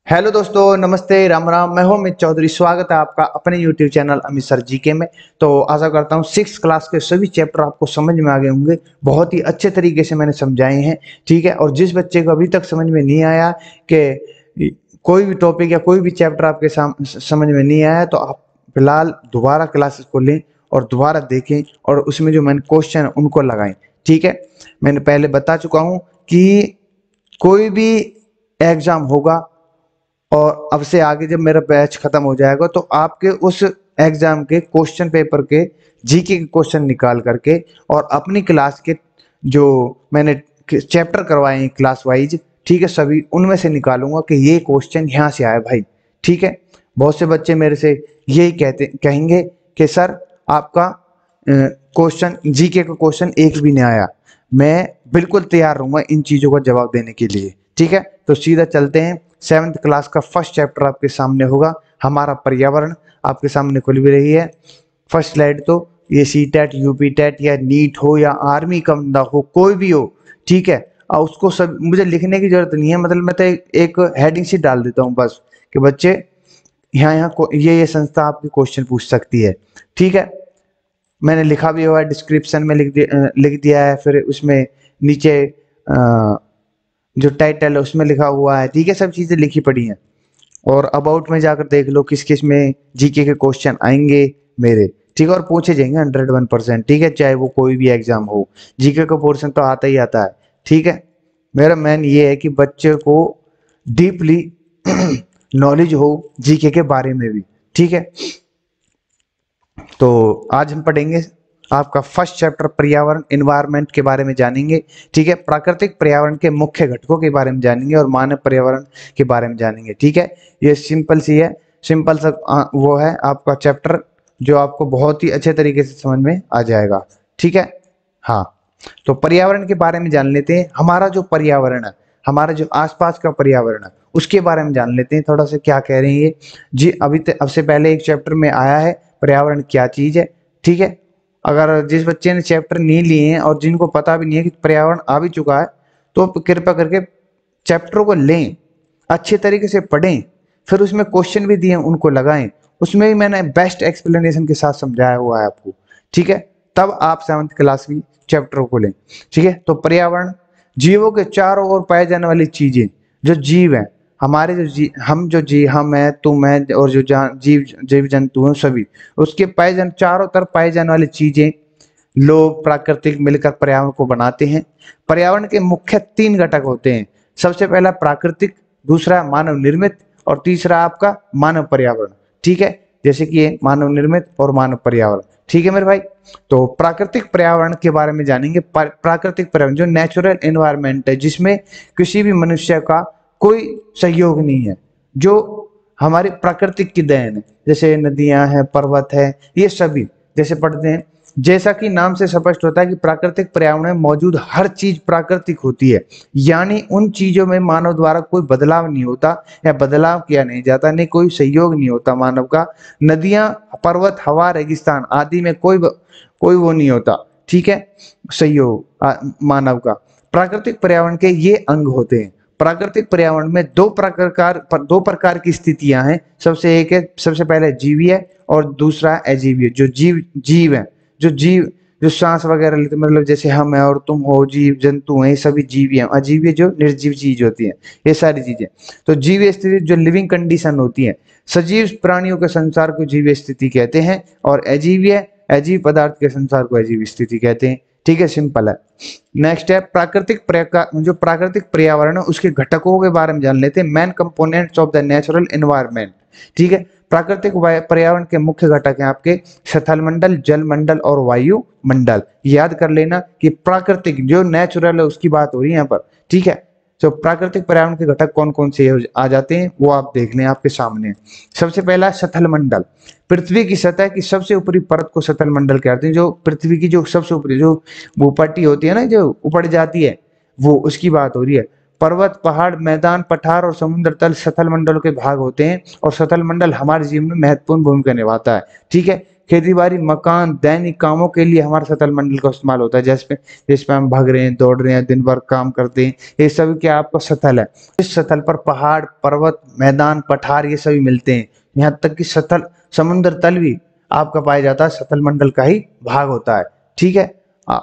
Hello दोस्तों, नमस्ते, राम राम। मैं हूं अमित चौधरी। स्वागत है आपका अपने YouTube channel Amit sir GK में। तो आशा करता हूं 6th क्लास के सभी चैप्टर आपको समझ में आ गए होंगे। बहुत ही अच्छे तरीके से मैंने समझाए हैं, ठीक है। और जिस बच्चे को अभी तक समझ में नहीं आया कि कोई भी टॉपिक या कोई भी चैप्टर आपके समझ में नहीं आया, तो आप फिलहाल दोबारा क्लासेस को लें और दोबारा देखें और उसमें जो मैंने क्वेश्चन उनको लगाएं, ठीक है। मैंने पहले बता चुका हूं कि कोई भी एग्जाम होगा और अब से आगे जब मेरा बैच खत्म हो जाएगा तो आपके उस एग्जाम के क्वेश्चन पेपर के जीके के क्वेश्चन निकाल करके और अपनी क्लास के जो मैंने चैप्टर करवाए हैं क्लास वाइज, ठीक है, सभी उनमें से निकालूंगा कि ये क्वेश्चन यहाँ से आया भाई, ठीक है। बहुत से बच्चे मेरे से यही कहेंगे कि सर आपका क्वेश्चन जीके का क्वेश्चन एक भी नहीं आया। मैं बिल्कुल तैयार रहूंगा इन चीजों का जवाब देने के लिए, ठीक है। तो सीधा चलते हैं। 7th क्लास का फर्स्ट चैप्टर आपके सामने होगा, हमारा पर्यावरण। आपके सामने खुल भी रही है फर्स्ट स्लाइड। तो ये सी टेट, यूपी टेट या नीट हो या आर्मी का बंदा हो, कोई भी हो, ठीक है। और उसको सब मुझे लिखने की जरूरत नहीं है, मतलब मैं तो एक हेडिंग सी डाल देता हूँ बस कि बच्चे यहाँ यहाँ ये संस्था आपकी क्वेश्चन पूछ सकती है, ठीक है। मैंने लिखा भी हुआ है, डिस्क्रिप्शन में लिख दिया है, फिर उसमें नीचे जो टाइटल है उसमें लिखा हुआ है, ठीक है। सब चीजें लिखी पड़ी हैं। और अबाउट में जाकर देख लो किस किस में जीके के क्वेश्चन आएंगे मेरे, ठीक है। और पूछे जाएंगे 101%, ठीक है, चाहे वो कोई भी एग्जाम हो। जीके का पोर्शन तो आता ही आता है, ठीक है। मेरा मेन ये है कि बच्चे को डीपली नॉलेज हो जीके के बारे में भी, ठीक है। तो आज हम पढ़ेंगे आपका फर्स्ट चैप्टर पर्यावरण एनवायरनमेंट के बारे में जानेंगे, ठीक है। प्राकृतिक पर्यावरण के मुख्य घटकों के बारे में जानेंगे और मानव पर्यावरण के बारे में जानेंगे, ठीक है। ये सिंपल सी है, सिंपल सा वो है आपका चैप्टर जो आपको बहुत ही अच्छे तरीके से समझ में आ जाएगा, ठीक है। हाँ, तो पर्यावरण के बारे में जान लेते हैं। हमारा जो पर्यावरण है, हमारा जो आसपास का पर्यावरण है, उसके बारे में जान लेते हैं थोड़ा सा क्या कह रहे हैं ये जी। अब से पहले एक चैप्टर में आया है पर्यावरण क्या चीज है, ठीक है। अगर जिस बच्चे ने चैप्टर नहीं लिए हैं और जिनको पता भी नहीं है कि पर्यावरण आ भी चुका है, तो कृपया करके चैप्टर को लें, अच्छे तरीके से पढ़ें, फिर उसमें क्वेश्चन भी दिए उनको लगाएं। उसमें भी मैंने बेस्ट एक्सप्लेनेशन के साथ समझाया हुआ है आपको, ठीक है। तब आप 7th क्लास की चैप्टर को लें, ठीक है। तो पर्यावरण जीवों के चारों ओर पाए जाने वाली चीजें, जो जीव हैं, हमारे हम है, तुम है, और जो जीव जीव जंतु हैं सभी, उसके चारों तरफ पाए जाने वाली चीजें, लोग, प्राकृतिक मिलकर पर्यावरण को बनाते हैं। पर्यावरण के मुख्य 3 घटक होते हैं। सबसे पहला प्राकृतिक, दूसरा मानव निर्मित और तीसरा आपका मानव पर्यावरण, ठीक है। जैसे कि ये मानव निर्मित और मानव पर्यावरण, ठीक है मेरे भाई। तो प्राकृतिक पर्यावरण के बारे में जानेंगे। प्राकृतिक पर्यावरण जो नेचुरल एनवायरनमेंट है, जिसमें किसी भी मनुष्य का कोई सहयोग नहीं है, जो हमारी प्राकृतिक की देन है, जैसे नदियां हैं, पर्वत है, ये सभी जैसे पढ़ते हैं। जैसा कि नाम से स्पष्ट होता है कि प्राकृतिक पर्यावरण में मौजूद हर चीज प्राकृतिक होती है, यानी उन चीजों में मानव द्वारा कोई बदलाव नहीं होता या बदलाव किया नहीं जाता, नहीं कोई सहयोग नहीं होता मानव का। नदियां, पर्वत, हवा, रेगिस्तान आदि में कोई वो नहीं होता, ठीक है, सहयोग मानव का। प्राकृतिक पर्यावरण के ये अंग होते हैं। प्राकृतिक पर्यावरण में दो प्रकार की स्थितियां हैं। सबसे पहले जीवीय और दूसरा अजीवीय। जो जीव है, जो सांस वगैरह लेते, मतलब जैसे हम है और तुम हो, जीव जंतु हैं, ये सभी जीवी हैं। अजीवीय जो निर्जीव चीज होती है, ये सारी चीजें। तो जीवीय स्थिति जो लिविंग कंडीशन होती है, सजीव प्राणियों के संसार को जीवीय स्थिति कहते हैं, और अजीव पदार्थ के संसार को अजीव स्थिति कहते हैं, ठीक है, सिंपल है। नेक्स्ट है जो प्राकृतिक पर्यावरण है उसके घटकों के बारे में जान लेते हैं। Main components of the natural environment, ठीक है। प्राकृतिक पर्यावरण के मुख्य घटक हैं आपके स्थल मंडल, जल मंडल और वायु मंडल। याद कर लेना कि प्राकृतिक जो नेचुरल है उसकी बात हो रही है यहाँ पर, ठीक है। तो प्राकृतिक पर्यावरण के घटक कौन कौन से आ जाते हैं वो आप देख लें आपके सामने। सबसे पहला स्थल मंडल, पृथ्वी की सतह की सबसे ऊपरी परत को स्थल मंडल कहते हैं। जो पृथ्वी की जो सबसे ऊपरी जो भूपट्टी होती है ना, जो ऊपर जाती है, वो उसकी बात हो रही है। पर्वत, पहाड़, मैदान, पठार और समुद्र तल सतल मंडल के भाग होते हैं और सतल मंडल हमारे जीवन में महत्वपूर्ण भूमिका निभाता है। ठीक है, खेती बाड़ी, मकान, दैनिक कामों के लिए हमारा सतल मंडल का इस्तेमाल होता है। जिसपे हम भाग रहे हैं, दौड़ रहे हैं, दिन भर काम करते हैं, ये सभी क्या आपका सतल है। इस सतल पर पहाड़, पर्वत, मैदान, पठार ये सभी मिलते हैं। यहाँ तक कि सतल समुद्र तल भी आपका पाया जाता है, सतल मंडल का ही भाग होता है। ठीक है,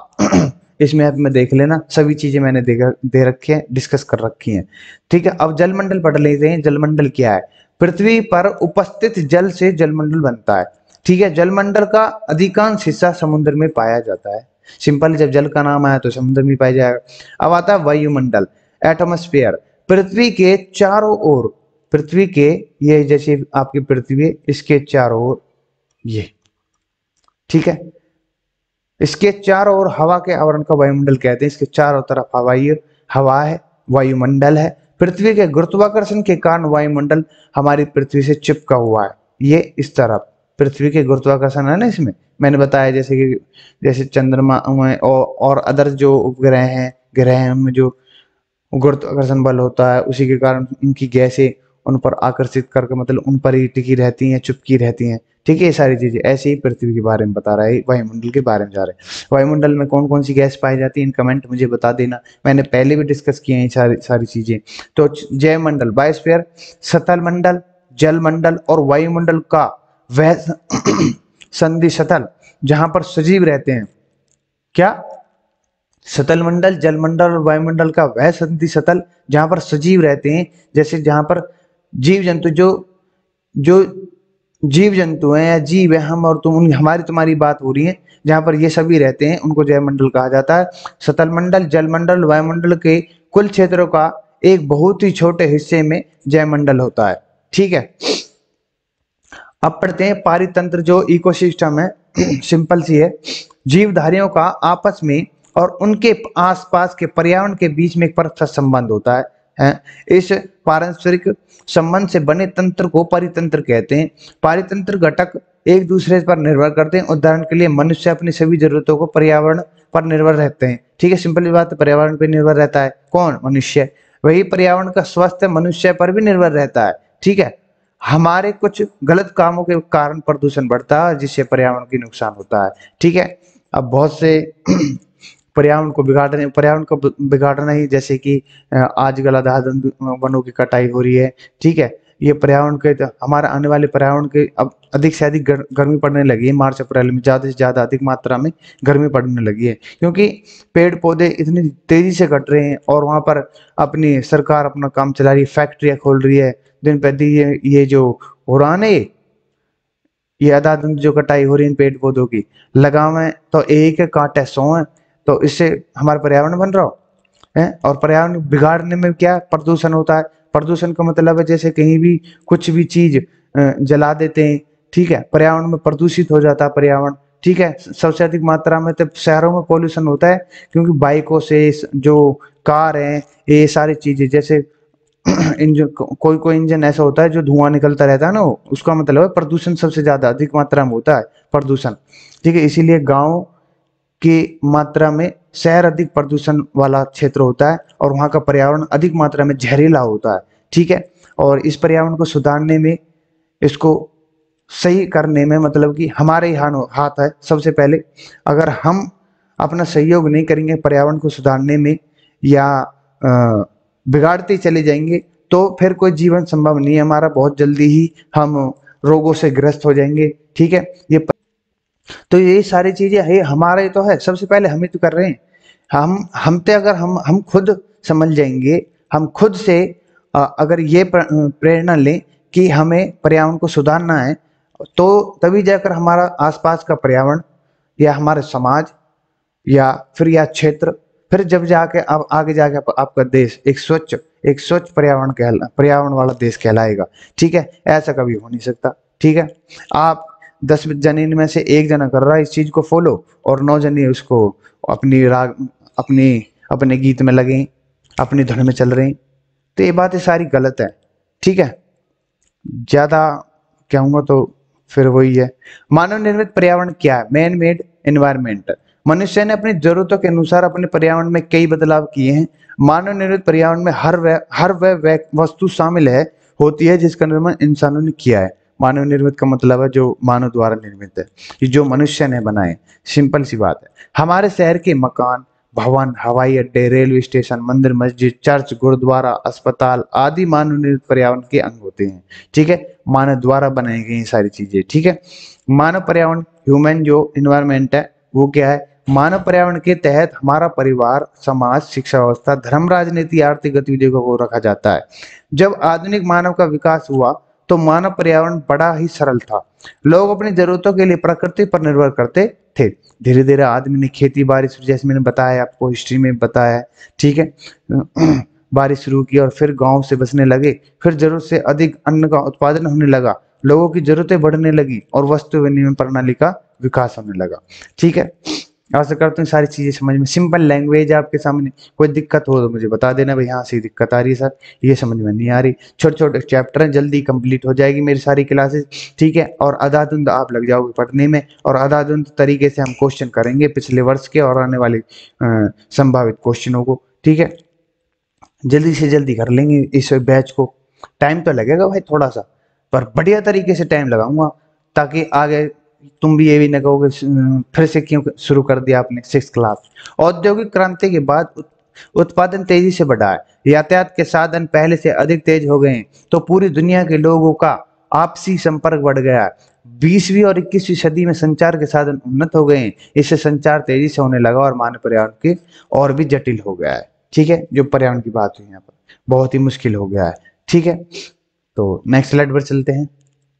इस मैप में देख लेना, सभी चीजें मैंने दे रखी है, डिस्कस कर रखी हैं। ठीक है, अब जलमंडल पढ़ लेते हैं। जलमंडल क्या है? पृथ्वी पर उपस्थित जल से जलमंडल बनता है। ठीक है, जलमंडल का अधिकांश हिस्सा समुद्र में पाया जाता है। सिंपल, जब जल का नाम आया तो समुद्र में पाया जाएगा। अब आता है वायुमंडल, एटमॉस्फेयर। पृथ्वी के चारों ओर, पृथ्वी के, ये जैसे आपकी पृथ्वी, इसके चारों ओर ये, ठीक है, इसके चारों ओर हवा के आवरण का वायुमंडल कहते हैं। इसके चारों तरफ हवा है, वायुमंडल है। पृथ्वी के गुरुत्वाकर्षण के कारण वायुमंडल हमारी पृथ्वी से चिपका हुआ है। ये इस तरफ पृथ्वी के गुरुत्वाकर्षण है ना, इसमें मैंने बताया जैसे कि जैसे चंद्रमा में और अदर जो उपग्रह हैं, ग्रह हैं, उनमें जो गुरुत्वाकर्षण बल होता है, उसी के कारण उनकी गैसें उन पर आकर्षित करके मतलब उन पर ही टिकी रहती हैं, चिपकी रहती हैं। ठीक है, ये सारी चीजें ऐसे ही पृथ्वी के बारे में बता रहा है, वायुमंडल के बारे में जा रहे हैं। वायुमंडल में कौन कौन सी गैस पाई जाती है, इन कमेंट मुझे बता देना, मैंने पहले भी डिस्कस किए हैं सारी सारी चीजें। तो जयमंडल, बायोस्फीयर, सतल मंडल, जल मंडल और वायुमंडल का वह संधि सतल जहां पर सजीव रहते हैं। क्या? सतल मंडल, जलमंडल और वायुमंडल का वह संधि सतल जहां पर सजीव रहते हैं, जैसे जहां पर जीव जंतु जो जो जीव जंतु हैं या जीव है, हम और तुम, हमारी तुम्हारी बात हो रही है, जहां पर ये सभी रहते हैं उनको जयमंडल कहा जाता है। सतल मंडल, जलमंडल, वायुमंडल के कुल क्षेत्रों का एक बहुत ही छोटे हिस्से में जयमंडल होता है। ठीक है, अब पढ़ते हैं पारितंत्र, जो इकोसिस्टम है। सिंपल सी है, जीवधारियों का आपस में और उनके आसपास के पर्यावरण के बीच में एक परस्पर संबंध होता है। इस पारस्परिक संबंध से बने तंत्र को परितंत्र कहते हैं। पारितंत्र घटक एक दूसरे पर निर्भर करते हैं। उदाहरण के लिए मनुष्य अपनी सभी जरूरतों को पर्यावरण पर निर्भर रहते हैं। ठीक है, सिंपल बात है, पर्यावरण पर निर्भर रहता है कौन? मनुष्य। वही पर्यावरण का स्वास्थ्य मनुष्य पर भी निर्भर रहता है। ठीक है, हमारे कुछ गलत कामों के कारण प्रदूषण बढ़ता है, जिससे पर्यावरण की नुकसान होता है। ठीक है, अब बहुत से पर्यावरण को बिगाड़ना ही, जैसे कि आजकल आधारबंद वनों की कटाई हो रही है। ठीक है, ये पर्यावरण के, हमारे आने वाले पर्यावरण के अब अधिक से अधिक गर्मी पड़ने लगी है। मार्च अप्रैल में ज्यादा से ज्यादा अधिक मात्रा में गर्मी पड़ने लगी है, क्योंकि पेड़ पौधे इतनी तेजी से कट रहे हैं और वहां पर अपनी सरकार अपना काम चला रही है, फैक्ट्रियां खोल रही है दिन प्रतिदिन। ये जो हो रहा है, ये अंधाधुंध जो कटाई हो रही है पेड़ पौधों की, लगावे तो एक है, काटे 100 है। तो इससे हमारा पर्यावरण बन रहा है। और पर्यावरण बिगाड़ने में क्या प्रदूषण होता है? प्रदूषण का मतलब है जैसे कहीं भी कुछ भी चीज जला देते हैं। ठीक है, पर्यावरण में प्रदूषित हो जाता है पर्यावरण। ठीक है, सबसे अधिक मात्रा में तो शहरों में पॉल्यूशन होता है, क्योंकि बाइकों से, जो कार है, ये सारी चीजें, जैसे इंजन, कोई इंजन ऐसा होता है जो धुआं निकलता रहता है ना, उसका मतलब है प्रदूषण सबसे ज्यादा अधिक मात्रा में होता है प्रदूषण। ठीक है, इसीलिए गांव की मात्रा में शहर अधिक प्रदूषण वाला क्षेत्र होता है और वहां का पर्यावरण अधिक मात्रा में जहरीला होता है। ठीक है, और इस पर्यावरण को सुधारने में, इसको सही करने में, मतलब कि हमारे ही हाथ है। सबसे पहले अगर हम अपना सहयोग नहीं करेंगे पर्यावरण को सुधारने में, या बिगाड़ते चले जाएंगे, तो फिर कोई जीवन संभव नहीं है हमारा। बहुत जल्दी ही हम रोगों से ग्रस्त हो जाएंगे। ठीक है, तो ये सारी चीजें है हमारा ही तो है, सबसे पहले हम ही तो कर रहे हैं। हम तो अगर हम खुद समझ जाएंगे, हम खुद से अगर ये प्रेरणा लें कि हमें पर्यावरण को सुधारना है, तो तभी जाकर हमारा आसपास का पर्यावरण या हमारे समाज या फिर या क्षेत्र, फिर जब जाके अब आगे जाके आपका देश एक स्वच्छ पर्यावरण वाला देश कहलाएगा। ठीक है, ऐसा कभी हो नहीं सकता। ठीक है, आप 10 जने में से एक जना कर रहा है इस चीज को फॉलो, और 9 जने उसको अपनी राग अपने गीत में लगे, अपनी धुन में चल रहे हैं। तो ये बातें सारी गलत है। ठीक है, ज्यादा कहूंगा तो फिर वही है। मानव निर्मित पर्यावरण क्या है? Man made environment. मनुष्य ने अपनी जरूरतों के अनुसार अपने पर्यावरण में कई बदलाव किए हैं। मानव निर्मित पर्यावरण में हर वह वस्तु शामिल है होती है जिसका निर्माण इंसानों ने किया है। मानव निर्मित का मतलब है जो मानव द्वारा निर्मित है, ये जो मनुष्य ने बनाए। सिंपल सी बात है। हमारे शहर के मकान, भवन, हवाई अड्डे, रेलवे स्टेशन, मंदिर, मस्जिद, चर्च, गुरुद्वारा, अस्पताल आदि मानव निर्मित पर्यावरण के अंग होते हैं। ठीक है, मानव द्वारा बनाई गई सारी चीजें। ठीक है, मानव पर्यावरण, ह्यूमन जो इन्वायरमेंट है वो क्या है? मानव पर्यावरण के तहत हमारा परिवार, समाज, शिक्षा व्यवस्था, धर्म, राजनीति, आर्थिक गतिविधियों को रखा जाता है। जब आधुनिक मानव का विकास हुआ तो मानव पर्यावरण बड़ा ही सरल था। लोग अपनी जरूरतों के लिए प्रकृति पर निर्भर करते थे। धीरे धीरे आदमी ने खेती बाड़ी, जैसे मैंने बताया आपको, हिस्ट्री में बताया है। ठीक है, बारिश शुरू की और फिर गांव से बसने लगे। फिर जरूरत से अधिक अन्न का उत्पादन होने लगा, लोगों की जरूरतें बढ़ने लगी और वस्तु विनिमय प्रणाली का विकास होने लगा। ठीक है, आशा करता हूँ सारी चीजें समझ में। सिंपल लैंग्वेज आपके सामने। कोई दिक्कत हो तो मुझे बता देना भाई, यहाँ से दिक्कत आ रही है सर, ये समझ में नहीं आ रही। छोटे छोटे चैप्टर हैं, जल्दी कंप्लीट हो जाएगी मेरी सारी क्लासेस। ठीक है, और आधाधुंध आप लग जाओगे पढ़ने में, और आधाधुंध तरीके से हम क्वेश्चन करेंगे पिछले वर्ष के और आने वाले संभावित क्वेश्चनों को। ठीक है, जल्दी से जल्दी कर लेंगे इस बैच को। टाइम तो लगेगा भाई थोड़ा सा, पर बढ़िया तरीके से टाइम लगाऊंगा, ताकि आगे तुम भी ये भी न कहोगे फिर से क्यों शुरू कर दिया आपने 6th क्लास। औद्योगिक क्रांति के बाद उत्पादन तेजी से बढ़ा है, यातायात के साधन पहले से अधिक तेज हो गए हैं, तो पूरी दुनिया के लोगों का आपसी संपर्क बढ़ गया है। 20वीं और 21वीं सदी में संचार के साधन उन्नत हो गए हैं, इससे संचार तेजी से होने लगा और मानव पर्यावरण के और भी जटिल हो गया है। ठीक है, जो पर्यावरण की बात हुई यहाँ पर बहुत ही मुश्किल हो गया है। ठीक है, तो नेक्स्ट स्लाइड पर चलते हैं।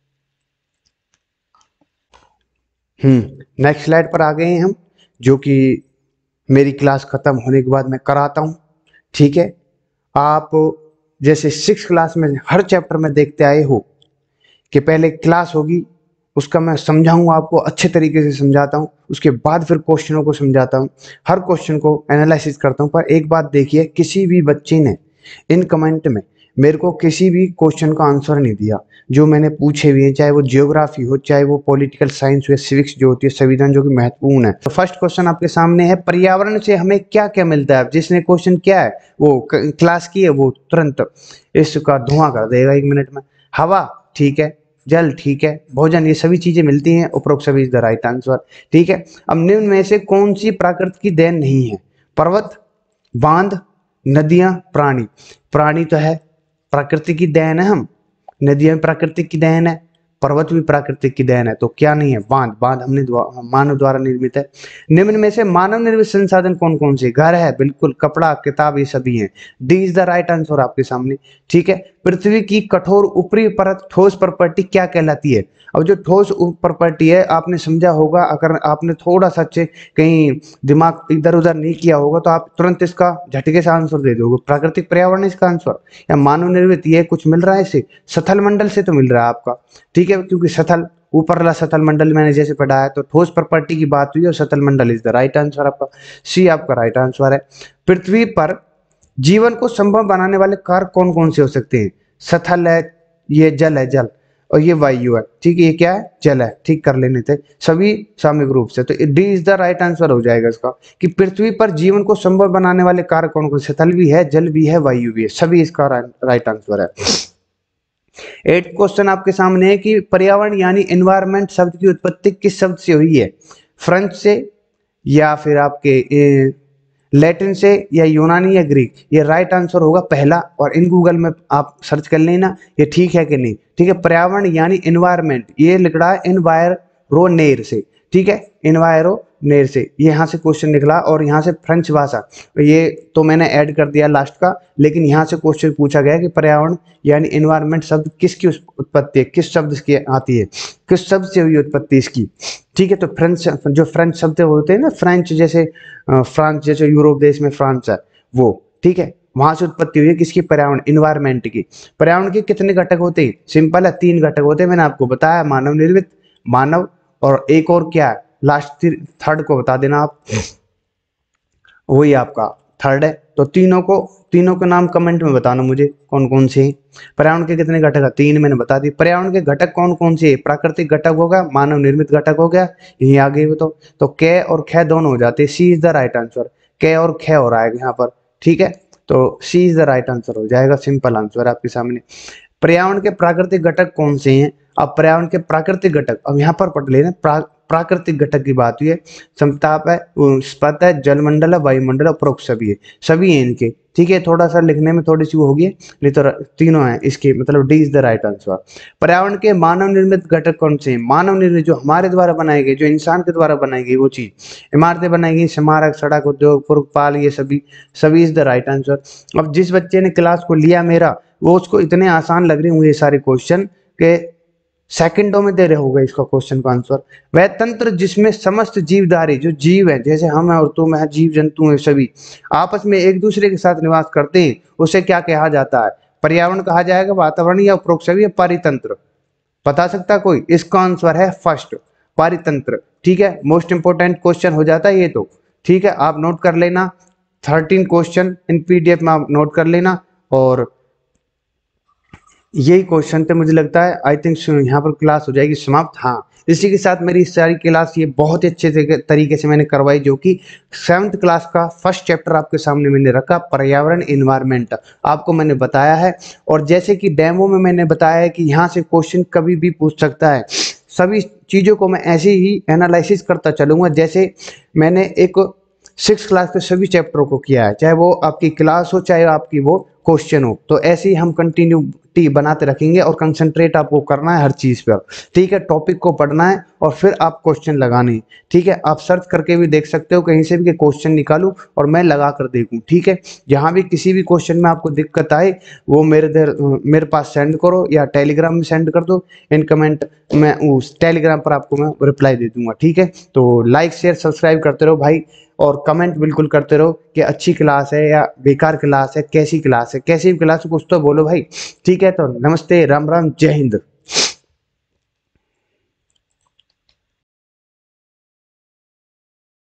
नेक्स्ट स्लाइड पर आ गए हैं हम, जो कि मेरी क्लास खत्म होने के बाद मैं कराता हूं। ठीक है, आप जैसे 6th क्लास में हर चैप्टर में देखते आए हो कि पहले क्लास होगी, उसका मैं समझाऊंगा आपको, अच्छे तरीके से समझाता हूं, उसके बाद फिर क्वेश्चनों को समझाता हूं, हर क्वेश्चन को एनालिसिस करता हूं। पर एक बात देखिए, किसी भी बच्चे ने इन कमेंट में मेरे को किसी भी क्वेश्चन का आंसर नहीं दिया जो मैंने पूछे हुए हैं, चाहे वो जियोग्राफी हो, चाहे वो पॉलिटिकल साइंस हो, सिविक्स जो होती है, संविधान जो कि महत्वपूर्ण है। तो फर्स्ट क्वेश्चन आपके सामने है, पर्यावरण से हमें क्या क्या मिलता है? जिसने क्वेश्चन किया है वो क्लास की है, वो तुरंत इसका धुआं कर देगा 1 मिनट में। हवा ठीक है, जल ठीक है, भोजन, ये सभी चीजें मिलती हैं, उपरोक्त सभी इज द राइट आंसर। ठीक है, अब निम्न में से कौन सी प्रकृति की देन नहीं है? पर्वत, बांध, नदियां, प्राणी। प्राणी तो है, प्रकृति की देन है। हम नदियां प्राकृतिक की देन है, पर्वत भी प्राकृतिक की देन है, तो क्या नहीं है? बांध। बांध हमने मानव द्वारा निर्मित है। निम्न में से मानव निर्मित संसाधन कौन कौन से? घर है, बिल्कुल, कपड़ा, किताब, ये सभी हैं। D is the right answer आपके सामने। ठीक है, पृथ्वी की कठोर ऊपरी परत ठोस प्रॉपर्टी क्या कहलाती है? अब जो ठोस प्रॉपर्टी है, आपने समझा होगा, अगर आपने थोड़ा सा अच्छे कहीं दिमाग इधर उधर नहीं किया होगा तो आप तुरंत इसका झटके से आंसर दे दोगे। प्राकृतिक पर्यावरण इसका आंसर, या मानव निर्मित ये कुछ मिल रहा है इसे? सथल मंडल से तो मिल रहा है आपका। ठीक है, क्योंकि सथल ऊपर वाला सथल मंडल मैंने जैसे पढ़ा है, तो ठोस प्रॉपर्टी की बात हुई और सथल मंडल इज द राइट आंसर आपका। सी आपका राइट आंसर है। पृथ्वी पर जीवन को संभव बनाने वाले कारक कौन कौन से हो सकते हैं? सथल है, ये जल है, जल, और ये वायु है। ठीक है, ये क्या है? जल है। ठीक कर लेने थे सभी सामूहिक रूप से, तो D is the right answer हो जाएगा इसका, कि पृथ्वी पर जीवन को संभव बनाने वाले कारक कौन कौन से? सथल भी है, जल भी है, वायु भी है, सभी इसका राइट आंसर है। 8th क्वेश्चन आपके सामने है कि पर्यावरण यानी एनवायरमेंट शब्द की उत्पत्ति किस शब्द से हुई है? फ्रेंच से, या फिर आपके लैटिन से, या यूनानी, या ग्रीक? ये राइट आंसर होगा पहला, और इन गूगल में आप सर्च कर लेना ये ठीक है कि नहीं। ठीक है, पर्यावरण यानी एनवायरमेंट, ये लिख रहा है एनवायरोनेर से। ठीक है, एनवायरोनेर से ये यहाँ से क्वेश्चन निकला, और यहाँ से फ्रेंच भाषा, ये तो मैंने ऐड कर दिया लास्ट का, लेकिन यहाँ से क्वेश्चन पूछा गया कि पर्यावरण यानी एनवायरमेंट शब्द किसकी उत्पत्ति है, किस शब्द की आती है, किस शब्द से हुई उत्पत्ति इसकी? ठीक है, तो फ्रेंच, जो फ्रेंच शब्द होते हैं ना, फ्रेंच जैसे फ्रांस, जैसे यूरोप देश में फ्रांस है वो, ठीक है, वहां से उत्पत्ति हुई है किसकी? पर्यावरण, इन्वायरमेंट की। पर्यावरण के कितने घटक होते हैं? सिंपल है, 3 घटक होते हैं, मैंने आपको बताया, मानव निर्मित, मानव, और एक और क्या है लास्ट, थर्ड को बता देना आप, वही आपका थर्ड है। तो तीनों के नाम कमेंट में बताना मुझे कौन कौन से हैं। पर्यावरण के कितने घटक है? 3 मैंने बता दी। पर्यावरण के घटक कौन कौन से हैं? प्राकृतिक घटक हो गया, मानव निर्मित घटक हो गया, यही आगे हो तो क और ख दोनों हो जाते हैं। C is the right answer. क और ख हो रहा है यहाँ पर, ठीक है। तो C is the right answer हो जाएगा, सिंपल आंसर आपके सामने। पर्यावरण के प्राकृतिक घटक कौन से हैं? अब पर्यावरण के प्राकृतिक घटक अब यहाँ पर पढ़ लेना। प्राकृतिक घटक की बात हुई है, समताप है, स्पत है, जलमंडल है, वायुमंडल है, उपरोक्त सभी है इनके, ठीक है। थोड़ा सा लिखने में थोड़ी सी वो होगी, नहीं तो तीनों हैं इसके, मतलब D is the right answer. पर्यावरण के मानव निर्मित घटक कौन से हैं? मानव निर्मित जो हमारे द्वारा बनाए गए, जो इंसान के द्वारा बनाई गई वो चीज, इमारतें बनाई गई, स्मारक, सड़क, उद्योग, पुरपाल, ये सभी इज द राइट आंसर। अब जिस बच्चे ने क्लास को लिया मेरा, वो उसको इतने आसान लग रहे होंगे ये सारे क्वेश्चन के सेकंडों में दे रहे होगा इसका क्वेश्चन का आंसर। वह तंत्र जिसमें समस्त जीवधारी, जो जीव है जैसे हम है और तुम है, जीव जंतु है, सभी आपस में एक दूसरे के साथ निवास करते हैं, उसे क्या कहा जाता है? पर्यावरण कहा जाएगा, वातावरण, या उपरोक्त सभी, या पारितंत्र? बता सकता कोई? इसका आंसर है फर्स्ट, पारितंत्र, ठीक है। मोस्ट इंपोर्टेंट क्वेश्चन हो जाता है ये तो, ठीक है। आप नोट कर लेना, 13 क्वेश्चन इन पीडीएफ में आप नोट कर लेना, और यही क्वेश्चन थे मुझे लगता है। आई थिंक यहाँ पर क्लास हो जाएगी समाप्त। हाँ, इसी के साथ मेरी सारी क्लास ये बहुत ही अच्छे तरीके से मैंने करवाई, जो कि 7th क्लास का फर्स्ट चैप्टर आपके सामने मैंने रखा, पर्यावरण, इन्वायरमेंट, आपको मैंने बताया है। और जैसे कि डेमो में मैंने बताया है कि यहाँ से क्वेश्चन कभी भी पूछ सकता है, सभी चीज़ों को मैं ऐसे ही एनालिसिस करता चलूँगा जैसे मैंने एक 6th क्लास के सभी चैप्टरों को किया है, चाहे वो आपकी क्लास हो चाहे आपकी वो क्वेश्चन हो। तो ऐसे ही हम कंटिन्यूटी बनाते रखेंगे, और कंसंट्रेट आपको करना है हर चीज़ पर, ठीक है। टॉपिक को पढ़ना है और फिर आप क्वेश्चन लगाने हैं, ठीक है। आप सर्च करके भी देख सकते हो कहीं से भी कि क्वेश्चन निकालूं और मैं लगा कर देखूं, ठीक है। जहां भी किसी भी क्वेश्चन में आपको दिक्कत आए वो मेरे पास सेंड करो, या टेलीग्राम में सेंड कर दो इन कमेंट, मैं उस टेलीग्राम पर आपको मैं रिप्लाई दे दूंगा, ठीक है। तो लाइक शेयर सब्सक्राइब करते रहो भाई, और कमेंट बिल्कुल करते रहो कि अच्छी क्लास है या बेकार क्लास है, कैसी क्लास है, कैसी भी क्लास है कुछ तो बोलो भाई, ठीक है। तो नमस्ते, राम राम, जय हिंद।